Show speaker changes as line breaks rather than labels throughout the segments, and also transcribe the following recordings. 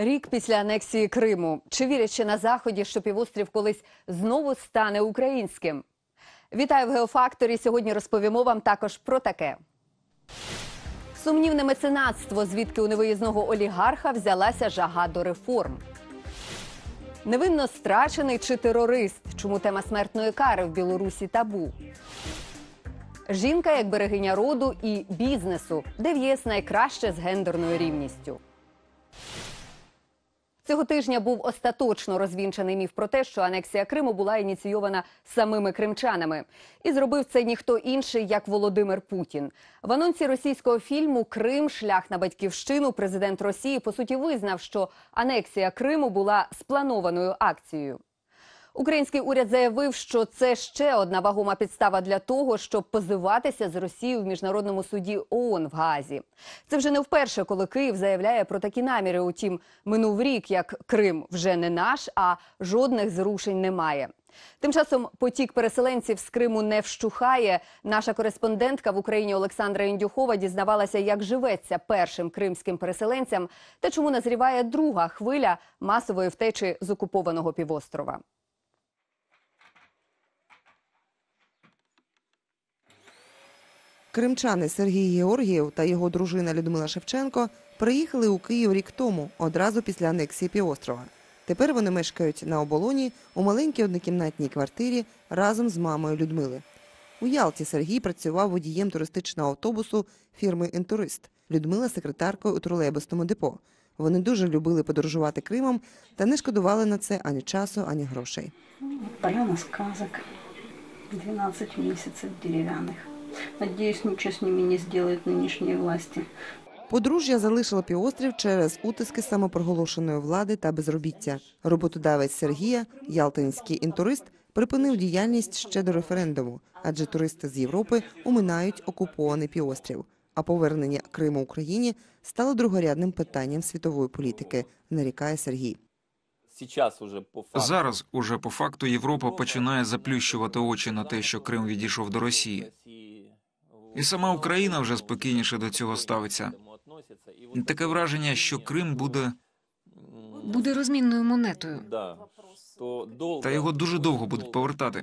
Рік після анексії Криму. Чи вірять ще на Заході, що півострів колись знову стане українським? Вітаю в «Геофакторі». Сьогодні розповімо вам також про таке. Сумнівне меценатство, звідки у невиїзного олігарха взялася жага до реформ. Невинно страчений чи терорист? Чому тема смертної кари в Білорусі табу? Жінка як берегиня роду і бізнесу. Де в ЄС найкраще з гендерною рівністю? Цього тижня був остаточно розвінчаний міф про те, що анексія Криму була ініційована самими кримчанами. І зробив це ніхто інший, як Володимир Путін. В анонсі російського фільму «Крим. Шлях на батьківщину» президент Росії, по суті, визнав, що анексія Криму була спланованою акцією. Український уряд заявив, що це ще одна вагома підстава для того, щоб позиватися з Росією в Міжнародному суді ООН в Гаазі. Це вже не вперше, коли Київ заявляє про такі наміри. Утім, минув рік, як Крим вже не наш, а жодних зрушень немає. Тим часом потік переселенців з Криму не вщухає. Наша кореспондентка в Україні Олександра Індюхова дізнавалася, як живеться першим кримським переселенцям та чому назріває друга хвиля масової втечі з окупованого півострова.
Кримчани Сергій Георгієв та його дружина Людмила Шевченко приїхали у Київ рік тому, одразу після анексії півострова. Тепер вони мешкають на оболоні у маленькій однокімнатній квартирі разом з мамою Людмили. У Ялті Сергій працював водієм туристичного автобусу фірми «Інтурист». Людмила – секретаркою у тролейбусному депо. Вони дуже любили подорожувати Кримом та не шкодували на це ані часу, ані грошей.
Поляна сказок. 12 місяців дерев'яних. Надіюсь, нічого з ними не зроблять нинішні власті.
Подружжя залишило півострів через утиски самопроголошеної влади та безробіття. Роботодавець Сергія, ялтинський «Інтурист», припинив діяльність ще до референдуму, адже туристи з Європи оминають окупований півострів. А повернення Криму Україні стало другорядним питанням світової політики, нарікає Сергій.
Зараз уже по факту Європа починає заплющувати очі на те, що Крим відійшов до Росії. І сама Україна вже спокійніше до цього ставиться. Таке враження, що Крим буде
розмінною монетою.
Та його дуже довго будуть повертати.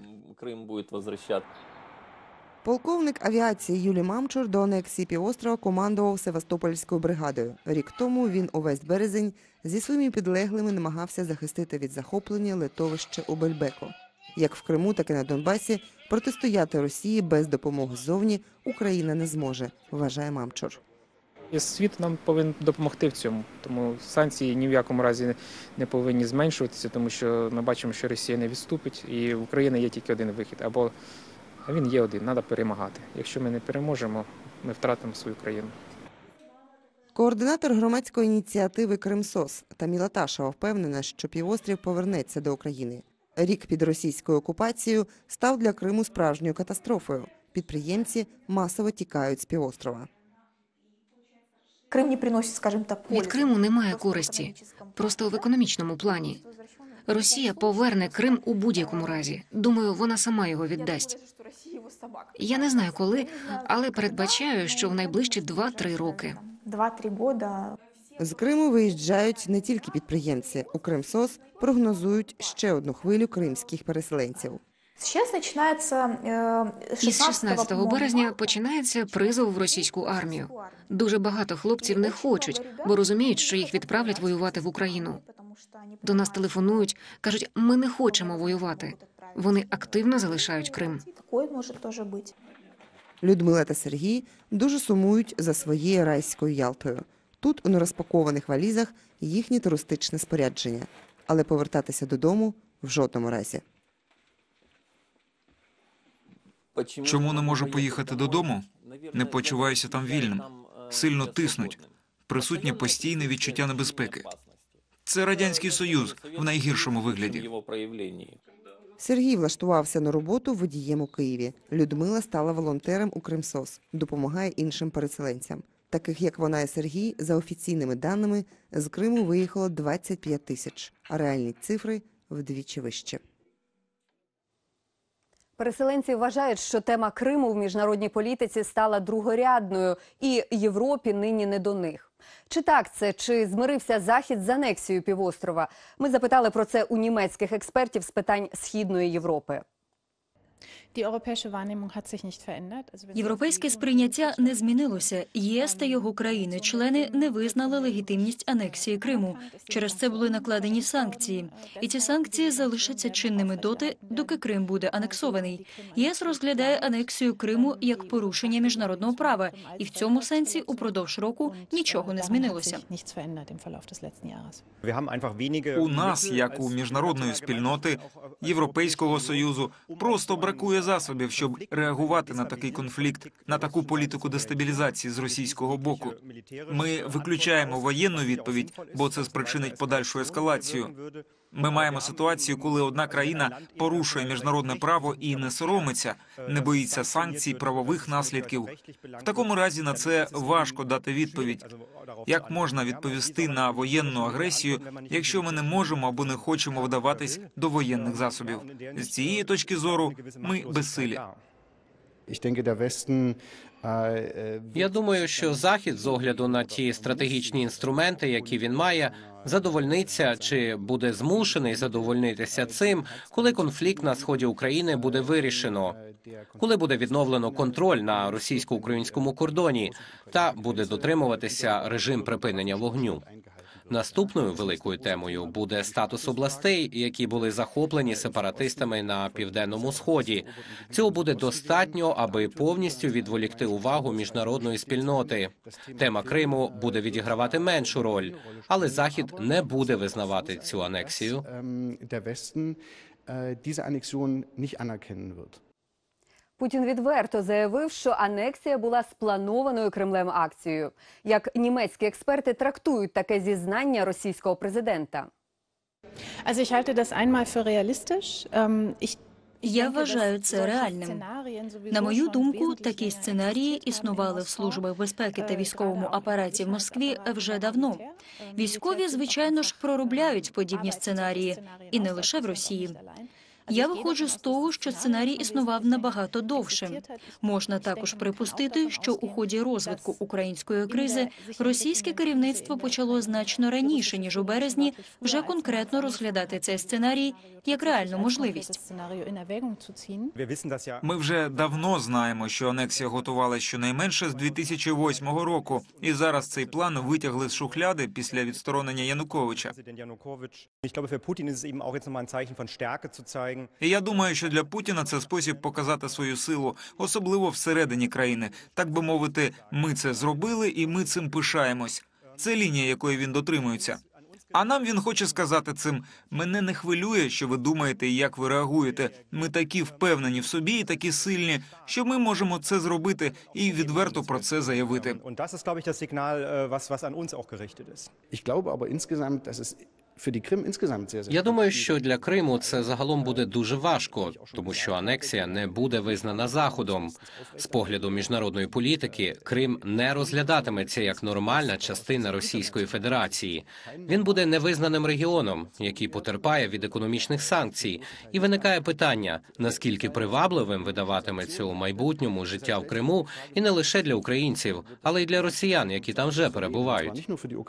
Полковник авіації Юлій Мамчур до анексії півострова командував Севастопольською бригадою. Рік тому він увесь березень зі своїми підлеглими намагався захистити від захоплення литовище у Бельбеку. Як в Криму, так і на Донбасі протистояти Росії без допомоги ззовні Україна не зможе, вважає Мамчур.
І світ нам повинен допомогти в цьому, тому санкції ні в якому разі не повинні зменшуватися, тому що ми бачимо, що Росія не відступить, і в Україні є тільки один вихід, а він є один, треба перемагати. Якщо ми не переможемо, ми втратимо свою країну.
Координатор громадської ініціативи «Кримсос» Таміла Ташева впевнена, що півострів повернеться до України. Рік під російською окупацією став для Криму справжньою катастрофою. Підприємці масово тікають з півострова.
Крим не приносить, скажімо так,
Від Криму немає користі, просто в економічному плані. Росія поверне Крим у будь-якому разі. Думаю, вона сама його віддасть. Я не знаю коли, але передбачаю, що в найближчі 2-3 роки.
2-3 роки.
З Криму виїжджають не тільки підприємці. У «Кримсос» прогнозують ще одну хвилю кримських переселенців.
Із 16 березня починається призов в російську армію. Дуже багато хлопців не хочуть, бо розуміють, що їх відправлять воювати в Україну. До нас телефонують, кажуть, ми не хочемо воювати. Вони активно залишають Крим.
Людмила та Сергій дуже сумують за своєю райською Ялтою. Тут у нерозпакованих валізах їхнє туристичне спорядження. Але повертатися додому в жодному разі.
Чому не можу поїхати додому? Не почуваюся там вільним. Сильно тиснуть. Присутнє постійне відчуття небезпеки. Це Радянський Союз в найгіршому вигляді.
Сергій влаштувався на роботу водієм у Києві. Людмила стала волонтером у «Кримсос», допомагає іншим переселенцям. Таких, як вона і Сергій, за офіційними даними, з Криму виїхало 25 тисяч, а реальні цифри вдвічі вищі.
Переселенці вважають, що тема Криму в міжнародній політиці стала другорядною, і Європі нині не до них. Чи так це? Чи змирився Захід з анексією півострова? Ми запитали про це у німецьких експертів з питань Східної Європи.
Європейське сприйняття не змінилося. ЄС та його країни-члени не визнали легітимність анексії Криму. Через це були накладені санкції. І ці санкції залишаться чинними доти, доки Крим буде анексований. ЄС розглядає анексію Криму як порушення міжнародного права. І в цьому сенсі упродовж року нічого не змінилося.
У нас, як у міжнародної спільноти, Європейського Союзу, просто бракує засобів, щоб реагувати на такий конфлікт, на таку політику дестабілізації з російського боку. Ми виключаємо воєнну відповідь, бо це спричинить подальшу ескалацію. Ми маємо ситуацію, коли одна країна порушує міжнародне право і не соромиться, не боїться санкцій, правових наслідків. В такому разі на це важко дати відповідь. Як можна відповісти на воєнну агресію, якщо ми не можемо або не хочемо вдаватись до воєнних засобів? З цієї точки зору ми безсилі.
Я думаю, що Захід, з огляду на ті стратегічні інструменти, які він має, задовольниться чи буде змушений задовольнитися цим, коли конфлікт на сході України буде вирішено, коли буде відновлено контроль на російсько-українському кордоні та буде дотримуватися режим припинення вогню. Наступною великою темою буде статус областей, які були захоплені сепаратистами на Південному Сході. Цього буде достатньо, аби повністю відволікти увагу міжнародної спільноти. Тема Криму буде відігравати меншу роль, але Захід не буде визнавати цю анексію.
Путін відверто заявив, що анексія була спланованою Кремлем акцією. Як німецькі експерти трактують таке зізнання російського президента?
Я вважаю це реальним. На мою думку, такі сценарії існували в службах безпеки та військовому апараті в Москві вже давно. Військові, звичайно ж, проробляють подібні сценарії, і не лише в Росії. Я виходжу з того, що сценарій існував набагато довше. Можна також припустити, що у ході розвитку української кризи російське керівництво почало значно раніше, ніж у березні, вже конкретно розглядати цей сценарій як реальну можливість.
Ми вже давно знаємо, що анексія готувалася щонайменше з 2008 року. І зараз цей план витягли з шухляди після відсторонення Януковича. І я думаю, що для Путіна це спосіб показати свою силу, особливо всередині країни. Так би мовити, ми це зробили і ми цим пишаємось. Це лінія, якої він дотримується. А нам він хоче сказати цим: мене не хвилює, що ви думаєте і як ви реагуєте. Ми такі впевнені в собі і такі сильні, що ми можемо це зробити і відверто про це заявити.
Я думаю, що для Криму це загалом буде дуже важко, тому що анексія не буде визнана Заходом. З погляду міжнародної політики, Крим не розглядатиметься як нормальна частина Російської Федерації. Він буде невизнаним регіоном, який потерпає від економічних санкцій. І виникає питання, наскільки привабливим видаватиметься у майбутньому життя в Криму, і не лише для українців, але й для росіян, які там вже перебувають.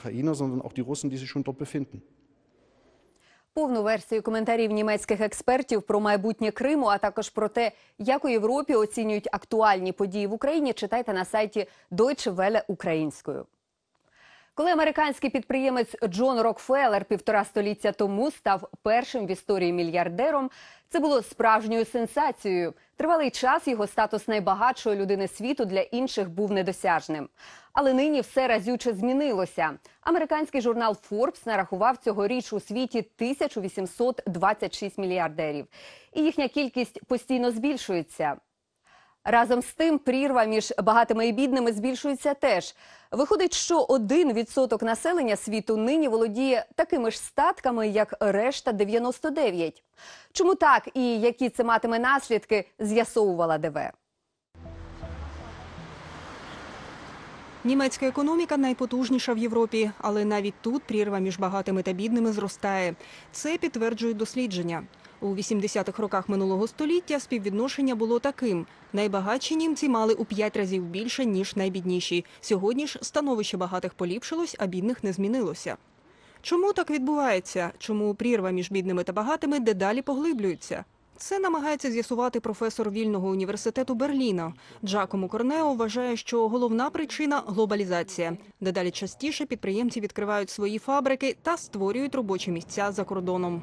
Повну версію коментарів німецьких експертів про майбутнє Криму, а також про те, як у Європі оцінюють актуальні події в Україні, читайте на сайті Deutsche Welle українською. Коли американський підприємець Джон Рокфеллер 1,5 століття тому став першим в історії мільярдером, це було справжньою сенсацією. Тривалий час його статус найбагатшої людини світу для інших був недосяжним. Але нині все разюче змінилося. Американський журнал Forbes нарахував цьогоріч у світі 1826 мільярдерів. І їхня кількість постійно збільшується. Разом з тим, прірва між багатими і бідними збільшується теж. Виходить, що 1% населення світу нині володіє такими ж статками, як решта 99. Чому так і які це матиме наслідки, з'ясовувала ДВ.
Німецька економіка найпотужніша в Європі, але навіть тут прірва між багатими та бідними зростає. Це підтверджують дослідження. У 80-х роках минулого століття співвідношення було таким. Найбагатші німці мали у 5 разів більше, ніж найбідніші. Сьогодні ж становище багатих поліпшилось, а бідних не змінилося. Чому так відбувається? Чому прірва між бідними та багатими дедалі поглиблюється? Це намагається з'ясувати професор Вільного університету Берліна. Джакомо Корнео вважає, що головна причина – глобалізація. Дедалі частіше підприємці відкривають свої фабрики та створюють робочі місця за кордоном.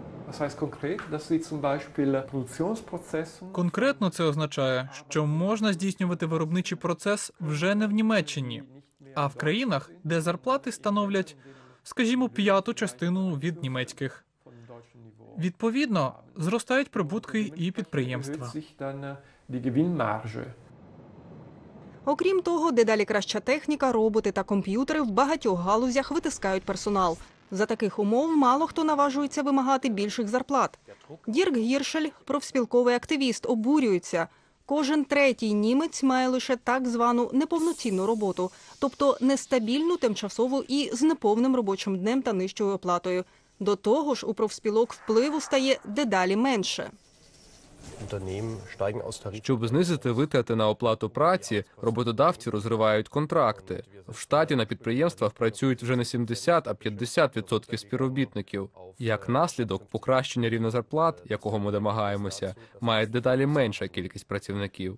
Конкретно це означає, що можна здійснювати виробничий процес вже не в Німеччині, а в країнах, де зарплати становлять, скажімо, 1/5 частину від німецьких. Відповідно, зростають прибутки і підприємства.
Окрім того, дедалі краща техніка, роботи та комп'ютери в багатьох галузях витискають персонал. За таких умов мало хто наважується вимагати більших зарплат. Дірк Гіршель, профспілковий активіст, обурюється. Кожен третій німець має лише так звану неповноцінну роботу, тобто нестабільну, тимчасову і з неповним робочим днем та нижчою оплатою. До того ж, у профспілок впливу стає дедалі менше.
Щоб знизити витрати на оплату праці, роботодавці розривають контракти. В штаті на підприємствах працюють вже не 70, а 50% співробітників. Як наслідок, покращення рівня зарплат, якого ми домагаємося, має дедалі менша кількість працівників.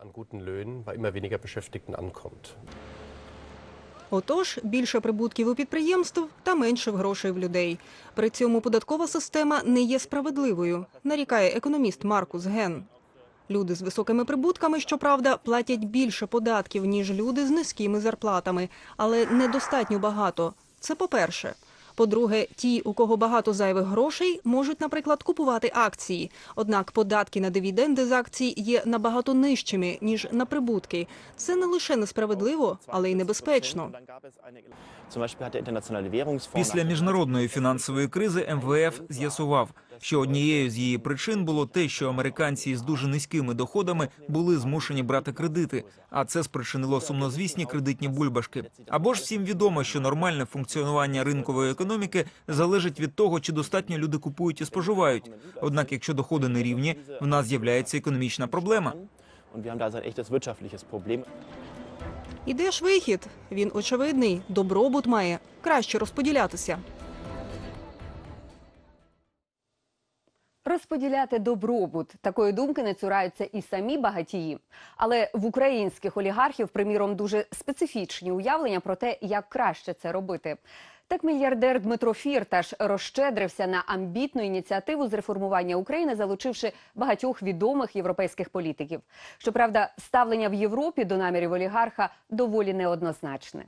Отож, більше прибутків у підприємств та менше грошей в людей. При цьому податкова система не є справедливою, нарікає економіст Маркус Ген. Люди з високими прибутками, щоправда, платять більше податків, ніж люди з низькими зарплатами, але недостатньо багато. Це по-перше. По-друге, ті, у кого багато зайвих грошей, можуть, наприклад, купувати акції. Однак податки на дивіденди з акцій є набагато нижчими, ніж на прибутки. Це не лише несправедливо, але й небезпечно.
Після міжнародної фінансової кризи МВФ з'ясував, що однією з її причин було те, що американці з дуже низькими доходами були змушені брати кредити, а це спричинило сумнозвісні кредитні бульбашки. Або ж всім відомо, що нормальне функціонування ринкової економіки залежить від того, чи достатньо люди купують і споживають. Однак, якщо доходи не рівні, в нас з'являється економічна проблема.
І де ж вихід? Він очевидний. Добробут має краще розподілятися.
Розподіляти добробут. Такої думки не цураються і самі багатії. Але в українських олігархів, приміром, дуже специфічні уявлення про те, як краще це робити. Так мільярдер Дмитро Фірташ розщедрився на амбітну ініціативу з реформування України, залучивши багатьох відомих європейських політиків. Щоправда, ставлення в Європі до намірів олігарха доволі неоднозначне.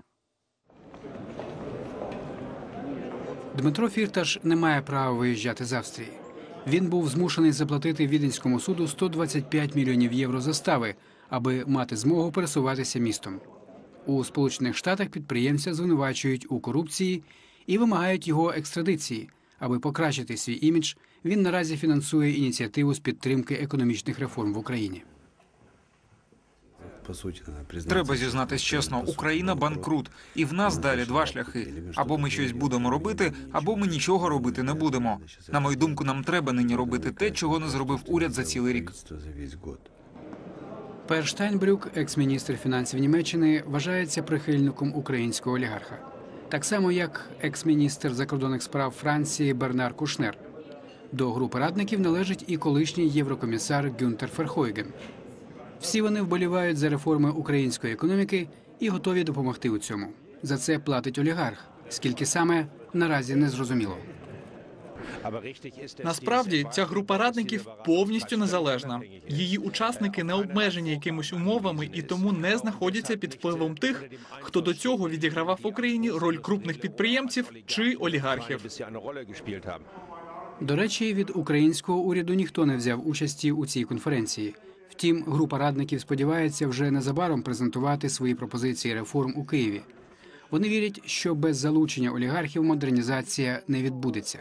Дмитро Фірташ не має права виїжджати з Австрії. Він був змушений заплатити Віденському суду 125 мільйонів євро застави, аби мати змогу пересуватися містом. У Сполучених Штатах підприємця звинувачують у корупції і вимагають його екстрадиції. Аби покращити свій імідж, він наразі фінансує ініціативу з підтримки економічних реформ в Україні.
Треба зізнатись чесно, Україна банкрут. І в нас далі два шляхи. Або ми щось будемо робити, або ми нічого робити не будемо. На мою думку, нам треба нині робити те, чого не зробив уряд за цілий рік.
Пер Штайнбрюк, екс-міністр фінансів Німеччини, вважається прихильником українського олігарха. Так само, як екс-міністр закордонних справ Франції Бернар Кушнер. До групи радників належить і колишній єврокомісар Гюнтер Ферхойген. Всі вони вболівають за реформи української економіки і готові допомогти у цьому. За це платить олігарх. Скільки саме, наразі не зрозуміло.
Насправді, ця група радників повністю незалежна. Її учасники не обмежені якимись умовами і тому не знаходяться під впливом тих, хто до цього відігравав в Україні роль крупних підприємців чи олігархів.
До речі, від українського уряду ніхто не взяв участі у цій конференції. Втім, група радників сподівається вже незабаром презентувати свої пропозиції реформ у Києві. Вони вірять, що без залучення олігархів модернізація не відбудеться.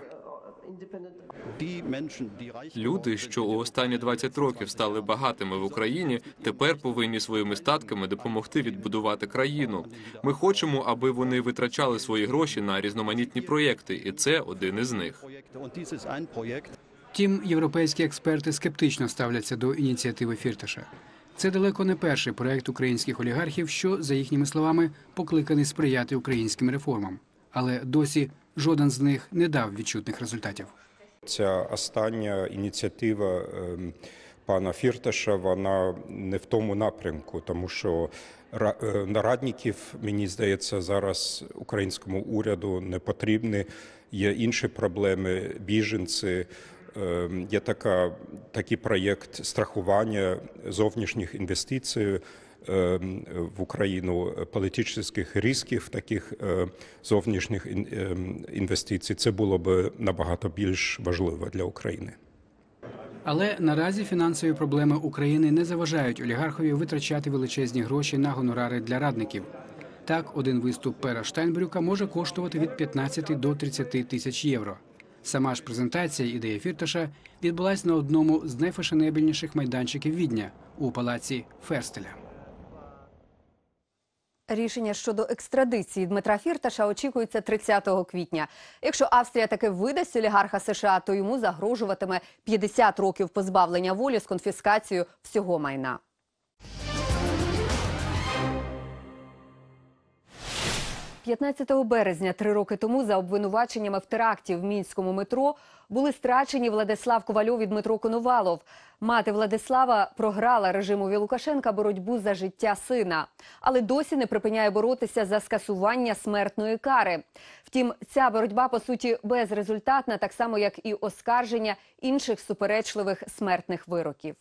Люди, що у останні 20 років стали багатими в Україні, тепер повинні своїми статками допомогти відбудувати країну. Ми хочемо, аби вони витрачали свої гроші на різноманітні проєкти, і це один із них.
Втім, європейські експерти скептично ставляться до ініціативи Фірташа. Це далеко не перший проект українських олігархів, що, за їхніми словами, покликаний сприяти українським реформам. Але досі жоден з них не дав відчутних результатів.
Ця остання ініціатива пана Фірташа, вона не в тому напрямку, тому що радників, мені здається, зараз українському уряду не потрібні. Є інші проблеми, біженці. Є такий проєкт страхування зовнішніх інвестицій в Україну, політичних ризиків таких зовнішніх інвестицій. Це було б набагато більш важливо для України.
Але наразі фінансові проблеми України не заважають олігархові витрачати величезні гроші на гонорари для радників. Так, один виступ Пера Штайнбрюка може коштувати від 15 до 30 тисяч євро. Сама ж презентація ідеї Фірташа відбулась на одному з найфешенебельніших майданчиків Відня у палаці Ферстеля.
Рішення щодо екстрадиції Дмитра Фірташа очікується 30 квітня. Якщо Австрія таки видасть олігарха США, то йому загрожуватиме 50 років позбавлення волі з конфіскацією всього майна. – 15 березня 3 роки тому за обвинуваченнями в теракті в мінському метро були страчені Владислав Ковальов і Дмитро Коновалов. Мати Владислава програла режимові Лукашенка боротьбу за життя сина, але досі не припиняє боротися за скасування смертної кари. Втім, ця боротьба, по суті, безрезультатна, так само, як і оскарження інших суперечливих смертних вироків.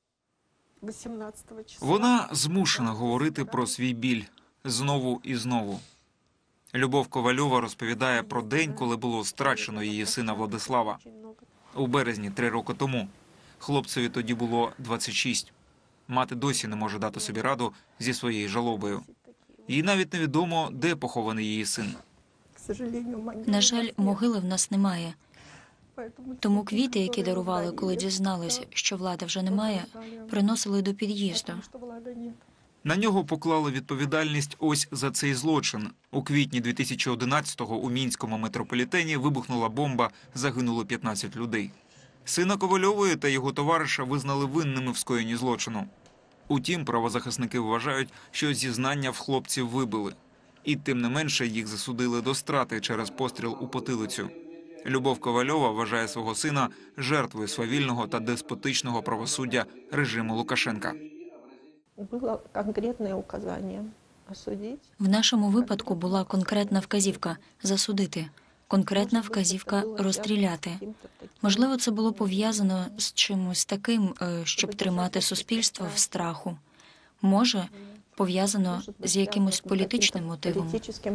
Вона змушена говорити про свій біль знову і знову. Любов Ковальова розповідає про день, коли було страчено її сина Владислава. У березні 3 роки тому. Хлопцеві тоді було 26. Мати досі не може дати собі раду зі своєю жалобою. Їй навіть невідомо, де похований її син.
На жаль, могили в нас немає. Тому квіти, які дарували, коли дізналися, що влади вже немає, приносили до під'їзду.
На нього поклали відповідальність ось за цей злочин. У квітні 2011-го у мінському метрополітені вибухнула бомба, загинуло 15 людей. Сина Ковальової та його товариша визнали винними в скоєнні злочину. Утім, правозахисники вважають, що зізнання в хлопців вибили. І тим не менше їх засудили до страти через постріл у потилицю. Любов Ковальова вважає свого сина жертвою свавільного та деспотичного правосуддя режиму Лукашенка.
Було конкретне указання осудити.
В нашому випадку була конкретна вказівка – засудити. Конкретна вказівка – розстріляти. Можливо, це було пов'язано з чимось таким, щоб тримати суспільство в страху. Може, пов'язано з якимось політичним мотивом.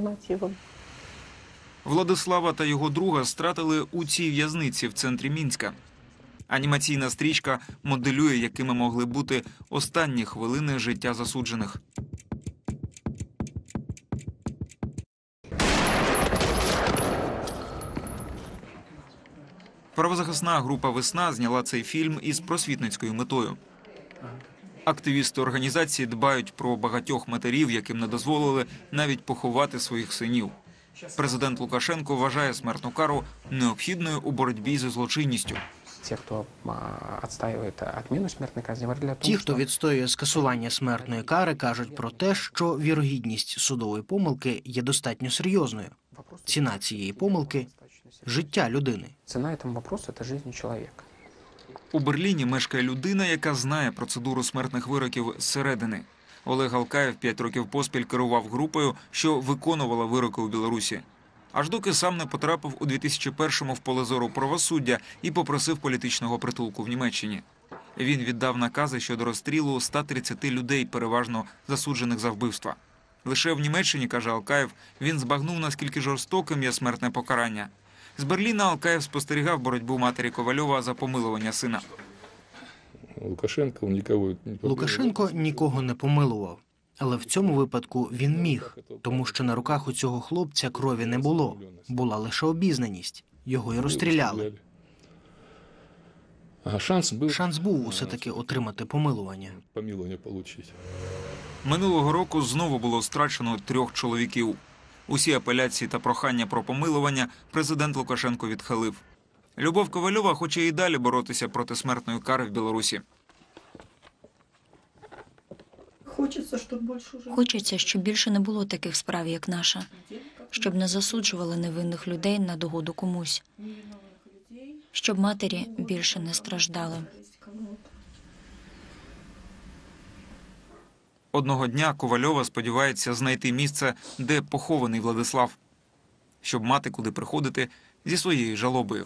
Владислава та його друга стратили у цій в'язниці в центрі Мінська. Анімаційна стрічка моделює, якими могли бути останні хвилини життя засуджених. Правозахисна група «Весна» зняла цей фільм із просвітницькою метою. Активісти організації дбають про багатьох матерів, яким не дозволили навіть поховати своїх синів. Президент Лукашенко вважає смертну кару необхідною у боротьбі зі злочинністю.
Ті, хто відстоює скасування смертної кари, кажуть про те, що вірогідність судової помилки є достатньо серйозною. Ціна цієї помилки – життя людини.
Ціна цього вопросу – це життя чоловіка.
У Берліні мешкає людина, яка знає процедуру смертних вироків зсередини. Олег Алкаєв 5 років поспіль керував групою, що виконувала вироки у Білорусі. Аж доки сам не потрапив у 2001-му в поле зору правосуддя і попросив політичного притулку в Німеччині. Він віддав накази щодо розстрілу 130 людей, переважно засуджених за вбивства. Лише в Німеччині, каже Алкаєв, він збагнув, наскільки жорстоким є смертне покарання. З Берліна Алкаєв спостерігав боротьбу матері Ковальова за помилування сина.
Лукашенко нікого не помилував. Але в цьому випадку він міг, тому що на руках у цього хлопця крові не було. Була лише обізнаність. Його й розстріляли. Шанс був усе-таки отримати помилування.
Минулого року знову було страчено 3 чоловіків. Усі апеляції та прохання про помилування президент Лукашенко відхилив. Любов Ковальова хоче і далі боротися проти смертної кари в Білорусі.
Хочеться, щоб більше не було таких справ, як наша. Щоб не засуджували невинних людей на догоду комусь. Щоб матері більше не страждали.
Одного дня Ковальова сподівається знайти місце, де похований Владислав, щоб мати куди приходити зі своєю жалобою.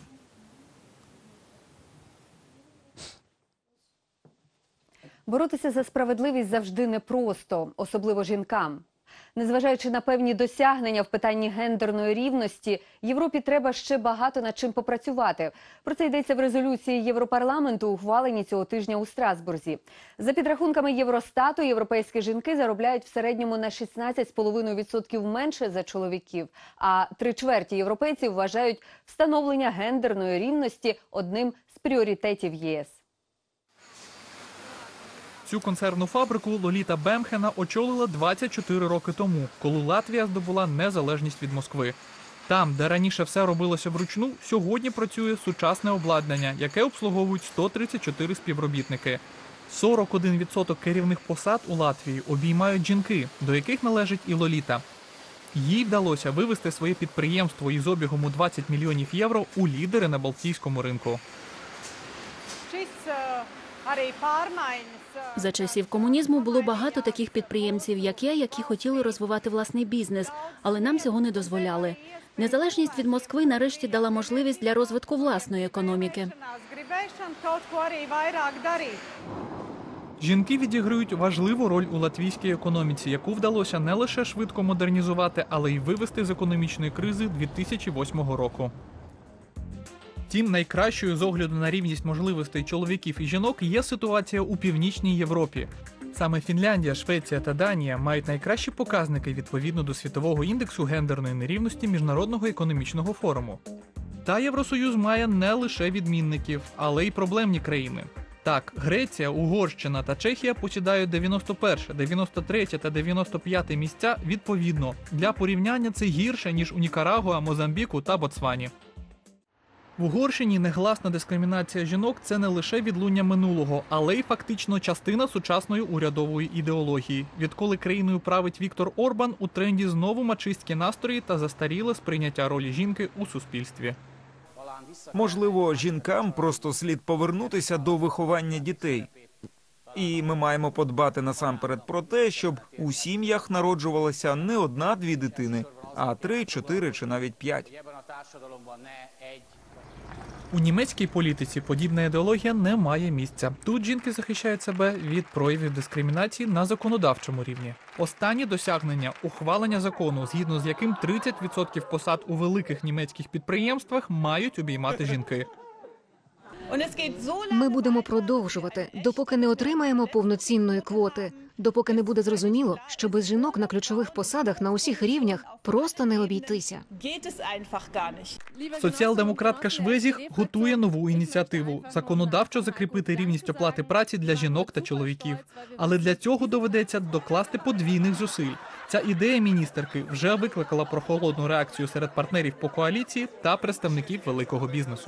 Боротися за справедливість завжди непросто, особливо жінкам. Незважаючи на певні досягнення в питанні гендерної рівності, Європі треба ще багато над чим попрацювати. Про це йдеться в резолюції Європарламенту, ухваленій цього тижня у Страсбурзі. За підрахунками Євростату, європейські жінки заробляють в середньому на 16,5% менше за чоловіків, а 3/4 європейців вважають встановлення гендерної рівності одним з пріоритетів ЄС.
Цю консервну фабрику Лоліта Бемхена очолила 24 роки тому, коли Латвія здобула незалежність від Москви. Там, де раніше все робилося вручну, сьогодні працює сучасне обладнання, яке обслуговують 134 співробітники. 41% керівних посад у Латвії обіймають жінки, до яких належить і Лоліта. Їй вдалося вивести своє підприємство із обігом у 20 мільйонів євро у лідери на Балтійському ринку.
За часів комунізму було багато таких підприємців, як я, які хотіли розвивати власний бізнес, але нам цього не дозволяли. Незалежність від Москви нарешті дала можливість для розвитку власної економіки.
Жінки відіграють важливу роль у латвійській економіці, яку вдалося не лише швидко модернізувати, але й вивести з економічної кризи 2008 року. Втім, найкращою з огляду на рівність можливостей чоловіків і жінок є ситуація у Північній Європі. Саме Фінляндія, Швеція та Данія мають найкращі показники відповідно до світового індексу гендерної нерівності Міжнародного економічного форуму. Та Євросоюз має не лише відмінників, але й проблемні країни. Так, Греція, Угорщина та Чехія посідають 91, 93 та 95 місця відповідно. Для порівняння це гірше, ніж у Нікарагуа, Мозамбіку та Ботсвані. В Угорщині негласна дискримінація жінок – це не лише відлуння минулого, але й фактично частина сучасної урядової ідеології. Відколи країною править Віктор Орбан, у тренді знову мачистські настрої та застаріле сприйняття ролі жінки у суспільстві.
Можливо, жінкам просто слід повернутися до виховання дітей. І ми маємо подбати насамперед про те, щоб у сім'ях народжувалося не 1-2 дитини, а 3, 4 чи навіть 5.
У німецькій політиці подібна ідеологія не має місця. Тут жінки захищають себе від проявів дискримінації на законодавчому рівні. Останні досягнення – ухвалення закону, згідно з яким 30% посад у великих німецьких підприємствах мають обіймати жінки.
Ми будемо продовжувати, допоки не отримаємо повноцінної квоти, допоки не буде зрозуміло, що без жінок на ключових посадах на усіх рівнях просто не обійтися.
Соціал-демократка Швезіх готує нову ініціативу – законодавчо закріпити рівність оплати праці для жінок та чоловіків. Але для цього доведеться докласти подвійних зусиль. Ця ідея міністерки вже викликала прохолодну реакцію серед партнерів по коаліції та представників великого бізнесу.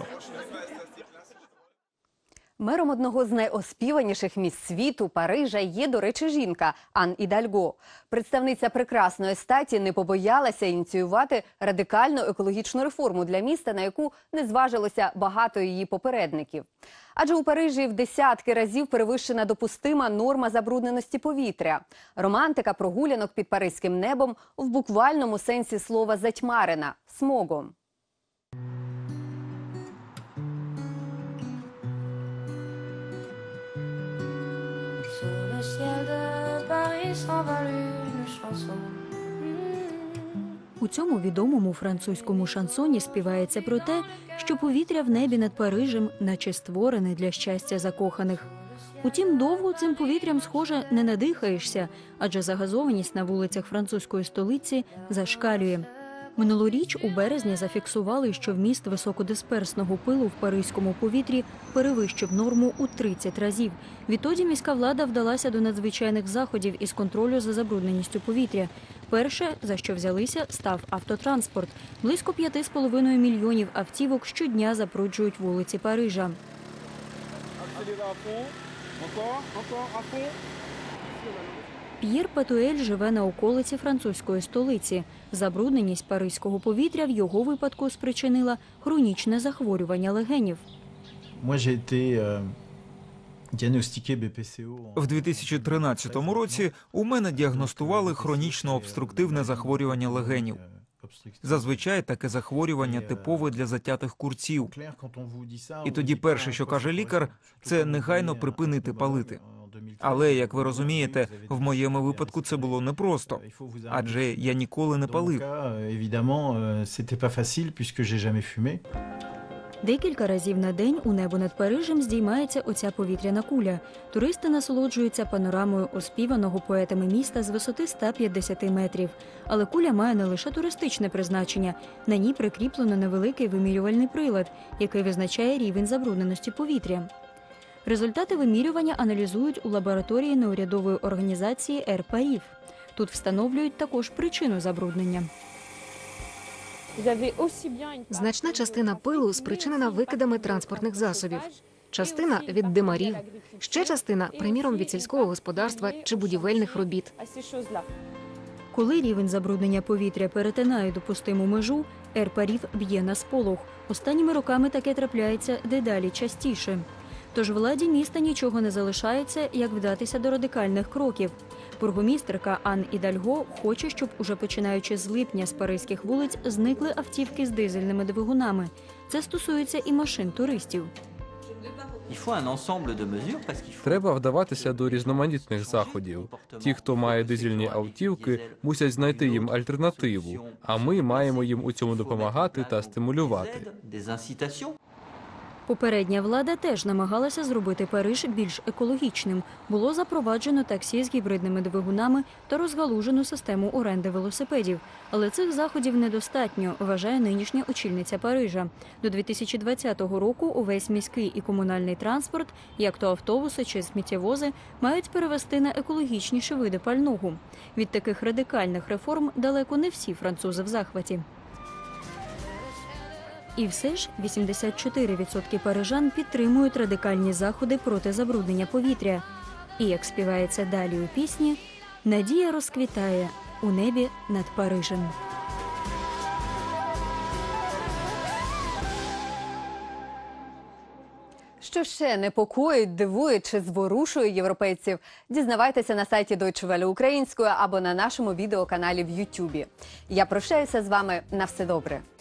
Мером одного з найоспіваніших міст світу – Парижа – є, до речі, жінка Ан Ідальго. Представниця прекрасної статі не побоялася ініціювати радикальну екологічну реформу для міста, на яку не зважилося багато її попередників. Адже у Парижі в десятки разів перевищена допустима норма забрудненості повітря. Романтика прогулянок під паризьким небом в буквальному сенсі слова затьмарена – смогом.
У цьому відомому французькому шансоні співається про те, що повітря в небі над Парижем наче створене для щастя закоханих. Утім, довго цим повітрям, схоже, не надихаєшся, адже загазованість на вулицях французької столиці зашкалює. Минулоріч у березні зафіксували, що вміст високодисперсного пилу в паризькому повітрі перевищив норму у 30 разів. Відтоді міська влада вдалася до надзвичайних заходів із контролю за забрудненістю повітря. Перше, за що взялися, став автотранспорт. Близько 5,5 мільйонів автівок щодня забруджують вулиці Парижа. П'єр Петуель живе на околиці французької столиці. Забрудненість паризького повітря в його випадку спричинила хронічне захворювання легенів.
В 2013 році у мене діагностували хронічно обструктивне захворювання легенів. Зазвичай таке захворювання типове для затятих курців. І тоді перше, що каже лікар, це негайно припинити палити. Але, як ви розумієте, в моєму випадку це було непросто, адже я ніколи не палив.
Декілька разів на день у небо над Парижем здіймається оця повітряна куля. Туристи насолоджуються панорамою оспіваного поетами міста з висоти 150 метрів. Але куля має не лише туристичне призначення. На ній прикріплено невеликий вимірювальний прилад, який визначає рівень забрудненості повітря. Результати вимірювання аналізують у лабораторії неурядової організації Air Paris. Тут встановлюють також причину забруднення.
Значна частина пилу спричинена викидами транспортних засобів. Частина – від димарів. Ще частина, приміром, від сільського господарства чи будівельних робіт.
Коли рівень забруднення повітря перетинає допустиму межу, Air Paris б'є на сполох. Останніми роками таке трапляється дедалі частіше. Тож владі міста нічого не залишається, як вдатися до радикальних кроків. Бургомістерка Ан Ідальго хоче, щоб уже починаючи з липня з паризьких вулиць зникли автівки з дизельними двигунами. Це стосується і машин туристів.
Треба вдаватися до різноманітних заходів. Ті, хто має дизельні автівки, мусять знайти їм альтернативу, а ми маємо їм у цьому допомагати та стимулювати.
Попередня влада теж намагалася зробити Париж більш екологічним. Було запроваджено таксі з гібридними двигунами та розгалужену систему оренди велосипедів. Але цих заходів недостатньо, вважає нинішня очільниця Парижа. До 2020 року увесь міський і комунальний транспорт, як то автобуси чи сміттєвози, мають перевести на екологічніші види пального. Від таких радикальних реформ далеко не всі французи в захваті. І все ж 84% парижан підтримують радикальні заходи проти забруднення повітря. І, як співається далі у пісні, надія розквітає у небі над Парижем.
Що ще непокоїть, дивує чи зворушує європейців? Дізнавайтеся на сайті Deutsche Welle українською або на нашому відеоканалі в Ютубі. Я прощаюся з вами. На все добре.